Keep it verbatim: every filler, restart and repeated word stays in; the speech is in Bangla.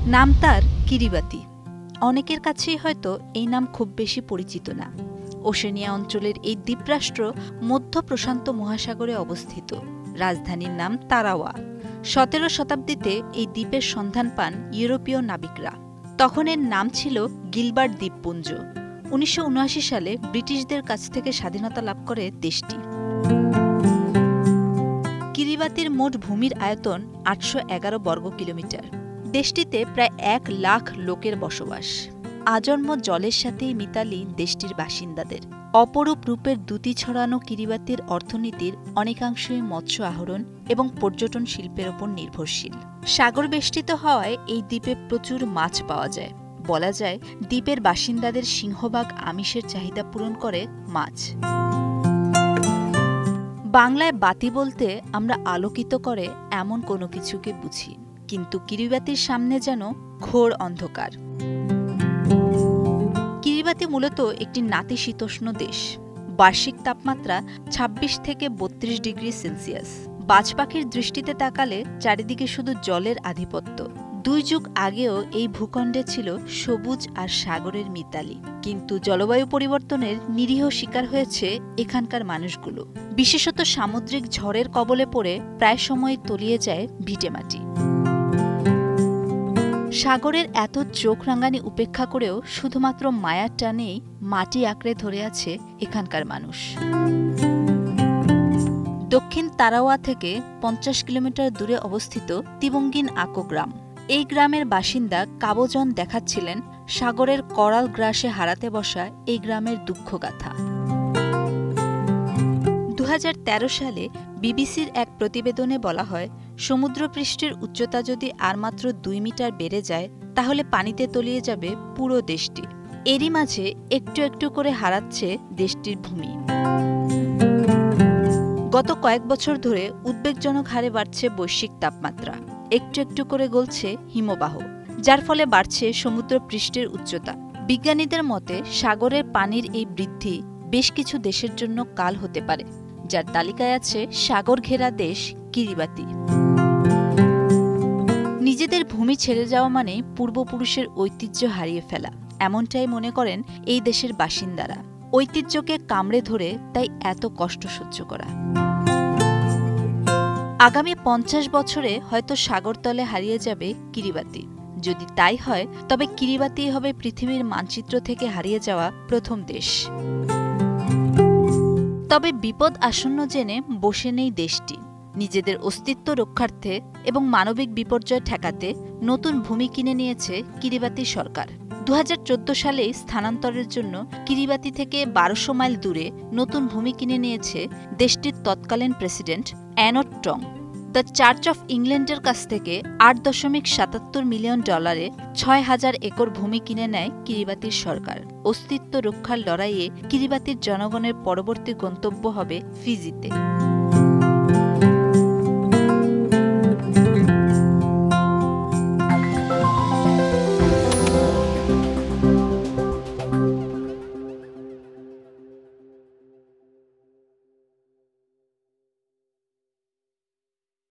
নাম তার কিরিবাতি। অনেকের কাছেই হয়তো এই নাম খুব বেশি পরিচিত না। ওশেনিয়া অঞ্চলের এই দ্বীপরাষ্ট্র মধ্য প্রশান্ত মহাসাগরে অবস্থিত। রাজধানীর নাম তারাওয়া। সতেরো শতাব্দীতে এই দ্বীপের সন্ধান পান ইউরোপীয় নাবিকরা। তখন এর নাম ছিল গিলবার্ট দ্বীপপুঞ্জ। উনিশশো উনআশি সালে ব্রিটিশদের কাছ থেকে স্বাধীনতা লাভ করে দেশটি। কিরিবাতির মোট ভূমির আয়তন আটশো এগারো বর্গ কিলোমিটার। দেশটিতে প্রায় এক লাখ লোকের বসবাস। আজন্ম জলের সাথেই মিতালি দেশটির বাসিন্দাদের। অপরূপ রূপের দ্যুতি ছড়ানো কিরিবাতির অর্থনীতির অনেকাংশই মৎস্য আহরণ এবং পর্যটন শিল্পের ওপর নির্ভরশীল। সাগর বেষ্টিত হওয়ায় এই দ্বীপে প্রচুর মাছ পাওয়া যায়। বলা যায় দ্বীপের বাসিন্দাদের সিংহভাগ আমিষের চাহিদা পূরণ করে মাছ। বাংলায় বাতি বলতে আমরা আলোকিত করে এমন কোনো কিছুকে বুঝি, কিন্তু কিরিবাতির সামনে যেন ঘোর অন্ধকার। কিরিবাতি মূলত একটি নাতিশীতোষ্ণ দেশ। বার্ষিক তাপমাত্রা ছাব্বিশ থেকে বত্রিশ ডিগ্রি সেলসিয়াস। বাজ পাখির দৃষ্টিতে তাকালে চারিদিকে শুধু জলের আধিপত্য। দুই যুগ আগেও এই ভূখণ্ডে ছিল সবুজ আর সাগরের মিতালি, কিন্তু জলবায়ু পরিবর্তনের নিরীহ শিকার হয়েছে এখানকার মানুষগুলো। বিশেষত সামুদ্রিক ঝড়ের কবলে পড়ে প্রায় সময় তলিয়ে যায় ভিটেমাটি। সাগরের এত চোখ রাঙানি উপেক্ষা করেও শুধুমাত্র মায়ার টানেই মাটি আঁকড়ে ধরে আছে এখানকার মানুষ। দক্ষিণ তারাওয়া থেকে পঞ্চাশ কিলোমিটার দূরে অবস্থিত তিবঙ্গিন আকো গ্রাম। এই গ্রামের বাসিন্দা কাবোজন দেখাচ্ছিলেন সাগরের করাল গ্রাসে হারাতে বসা এই গ্রামের দুঃখগাথা। দু হাজার তেরো সালে বিবিসির এক প্রতিবেদনে বলা হয়, সমুদ্রপৃষ্ঠের উচ্চতা যদি আর মাত্র দুই মিটার বেড়ে যায় তাহলে পানিতে তলিয়ে যাবে পুরো দেশটি। এরই মাঝে একটু একটু করে হারাচ্ছে দেশটির ভূমি। গত কয়েক বছর ধরে উদ্বেগজনক হারে বাড়ছে বৈশ্বিক তাপমাত্রা। একটু একটু করে গলছে হিমবাহ, যার ফলে বাড়ছে সমুদ্রপৃষ্ঠের উচ্চতা। বিজ্ঞানীদের মতে সাগরের পানির এই বৃদ্ধি বেশ কিছু দেশের জন্য কাল হতে পারে, যার তালিকায় আছে সাগর ঘেরা দেশ কিরিবাতি। নিজেদের ভূমি ছেড়ে যাওয়া মানে পূর্বপুরুষের ঐতিহ্য হারিয়ে ফেলা, এমনটাই মনে করেন এই দেশের বাসিন্দারা। ঐতিহ্যকে কামড়ে ধরে তাই এত কষ্ট সহ্য করা। আগামী পঞ্চাশ বছরে হয়তো সাগরতলে হারিয়ে যাবে কিরিবাতি। যদি তাই হয় তবে কিরিবাতি হবে পৃথিবীর মানচিত্র থেকে হারিয়ে যাওয়া প্রথম দেশ। তবে বিপদ আসন্ন জেনে বসে নেই দেশটি। নিজেদের অস্তিত্ব রক্ষার্থে এবং মানবিক বিপর্যয় ঠেকাতে নতুন ভূমি কিনে নিয়েছে কিরিবাতি সরকার। দু হাজার চোদ্দ সালে স্থানান্তরের জন্য কিরিবাতি থেকে বারোশো মাইল দূরে নতুন ভূমি কিনে নিয়েছে দেশটির তৎকালীন president Anote Tong. The church of ইংল্যান্ডের কাছ থেকে আট দশমিক সাতাত্তর মিলিয়ন ডলারে ছয় হাজার একর ভূমি কিনে নেয় কিরিবাতির সরকার। অস্তিত্ব রক্ষার লড়াইয়ে কিরিবাতির জনগণের পরবর্তী গন্তব্য হবে ফিজিতে।